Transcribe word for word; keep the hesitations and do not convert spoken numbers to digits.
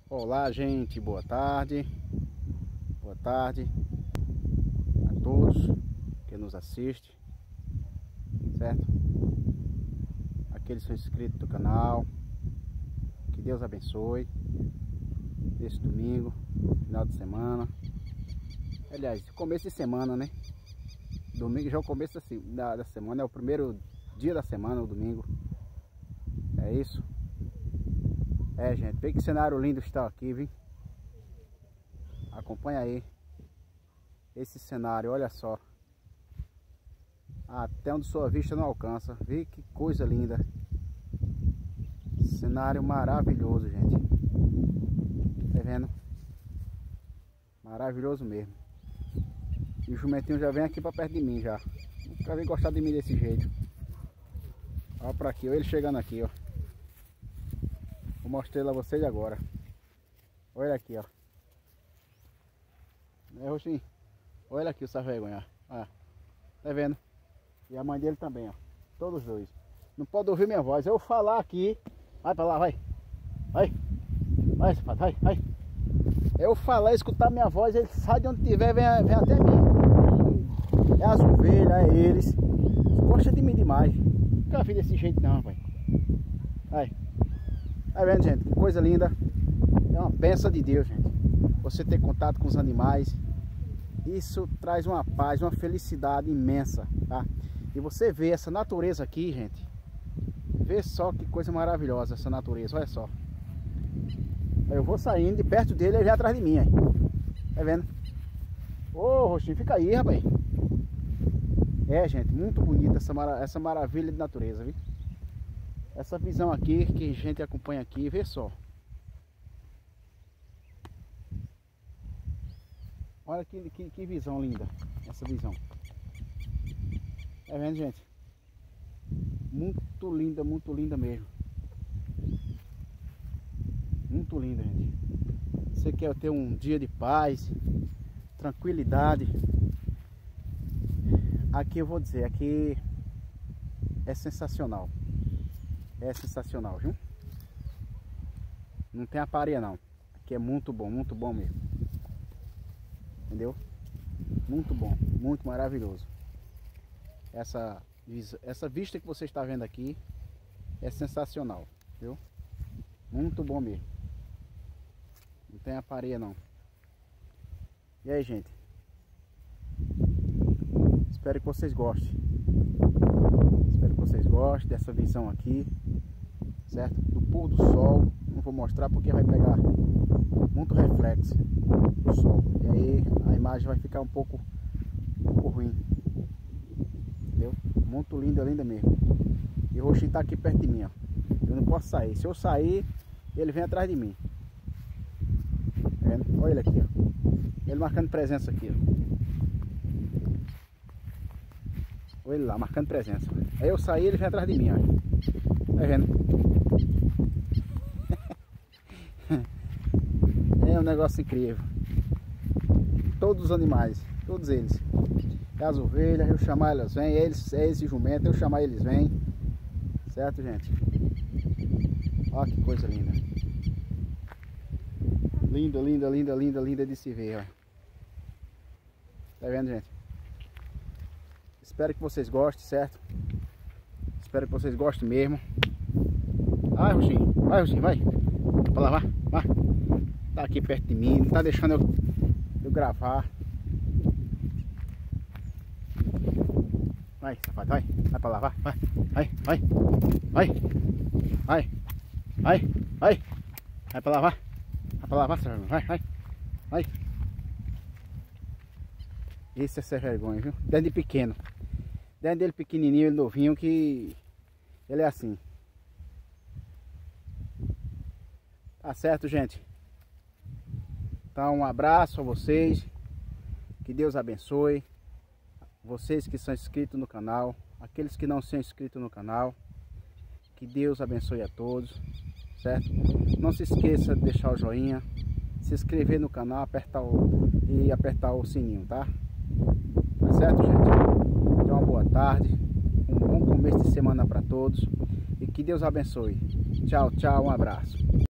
Olá, gente, boa tarde. Boa tarde a todos que nos assistem, certo? Aqueles que são inscritos do canal, que Deus abençoe esse domingo, final de semana. Aliás, começo de semana, né? Domingo já é o começo da, da semana, é o primeiro dia da semana, o domingo. É isso. É, gente, vê que cenário lindo está aqui, viu? Acompanha aí esse cenário, olha só. Até onde sua vista não alcança. Vê que coisa linda. Cenário maravilhoso, gente. Tá vendo? Maravilhoso mesmo. E o jumentinho já vem aqui pra perto de mim já. Nunca vem gostar de mim desse jeito. Olha pra aqui, olha ele chegando aqui, ó. Vou mostrar ele a vocês agora. Olha aqui, ó. É, Roxinho? Olha aqui o essa vergonha. Ó. Tá vendo? E a mãe dele também, ó. Todos os dois. Não pode ouvir minha voz. Eu falar aqui. Vai pra lá, vai. Vai. Vai, safado, vai, vai. Eu falar, escutar minha voz, ele sai de onde tiver, vem, vem até mim. É as ovelhas, é eles. Gosta de mim demais. Nunca vi desse jeito não, pai. Vai. Tá vendo, gente? Que coisa linda. É uma bênção de Deus, gente. Você ter contato com os animais. Isso traz uma paz, uma felicidade imensa, tá? E você vê essa natureza aqui, gente. Vê só que coisa maravilhosa essa natureza, olha só. Eu vou saindo de perto dele e ele vem atrás de mim, aí. Tá vendo? Ô, Roxinho, fica aí, rapaz. É, gente, muito bonita essa, mara essa maravilha de natureza, viu? Essa visão aqui que a gente acompanha aqui, vê só. Olha que, que, que visão linda, essa visão. Tá vendo, gente? Muito linda, muito linda mesmo. Muito linda, gente. Você quer ter um dia de paz, tranquilidade. Aqui eu vou dizer, aqui é sensacional. É sensacional, viu? Não tem aparelho não. Aqui é muito bom, muito bom mesmo. Entendeu? Muito bom, muito maravilhoso. Essa, essa vista que você está vendo aqui é sensacional, viu? Muito bom mesmo. Não tem aparelho não. E aí, gente? Espero que vocês gostem. Espero que vocês gostem dessa visão aqui, certo? Do pôr do sol. Não vou mostrar porque vai pegar muito reflexo do sol. E aí a imagem vai ficar um pouco, um pouco ruim. Entendeu? Muito linda, linda mesmo. E o Roxinho tá aqui perto de mim, ó. Eu não posso sair. Se eu sair, ele vem atrás de mim. Tá vendo? Olha ele aqui, ó. Ele marcando presença aqui, ó. Olha ele lá, marcando presença. Aí eu saí, ele vem atrás de mim, ó. Tá vendo? É um negócio incrível. Todos os animais, todos eles. É as ovelhas, eu chamar elas vêm, eles, é esse jumento, eu chamar eles vêm. Certo, gente? Olha que coisa linda. Linda, linda, linda, linda, linda de se ver, ó. Tá vendo, gente? Espero que vocês gostem, certo? Espero que vocês gostem mesmo. Vai, Roxinho, vai, Roxinho, vai. Pra lá, vai, vai. Tá aqui perto de mim, não tá deixando eu, eu gravar. Vai, safado, vai. Vai pra lá, vai, vai, vai, vai, vai, vai, vai, vai, vai pra lá, vai. Vai pra lá, vai, vai, vai, vai. Esse é ser vergonha, viu? Desde pequeno. Desde ele pequenininho, ele novinho, que ele é assim. Tá certo, gente? Então, um abraço a vocês. Que Deus abençoe. Vocês que são inscritos no canal. Aqueles que não são inscritos no canal. Que Deus abençoe a todos. Certo? Não se esqueça de deixar o joinha. Se inscrever no canal, apertar o, e apertar o sininho, tá? Tá certo, gente? Então, uma boa tarde. Um bom começo de semana para todos. E que Deus abençoe. Tchau, tchau. Um abraço.